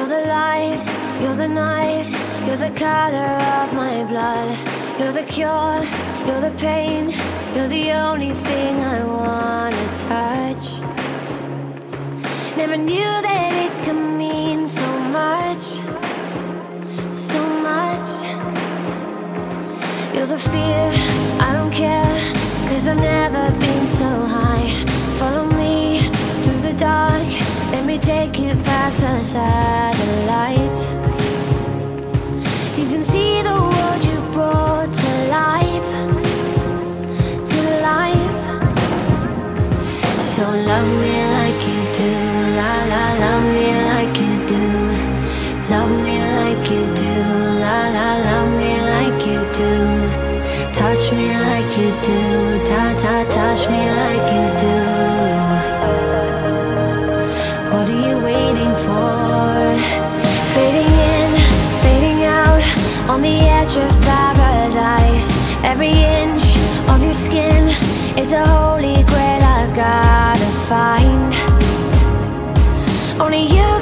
You're the light, you're the night, you're the color of my blood. You're the cure, you're the pain, you're the only thing I wanna touch. Never knew that it could mean so much, so much. You're the fear, I don't care, 'cause I've never been so high. Follow me through the dark, let me take you past the satellites. You can see the world you brought to life, to life. So love me like you do, la la, love me like you do. Love me like you do, la la, love me like you do. Touch me like you do, ta ta, touch me like you do. What are you waiting for? Fading in, fading out, on the edge of paradise. Every inch of your skin is a holy grail I've gotta find. Only you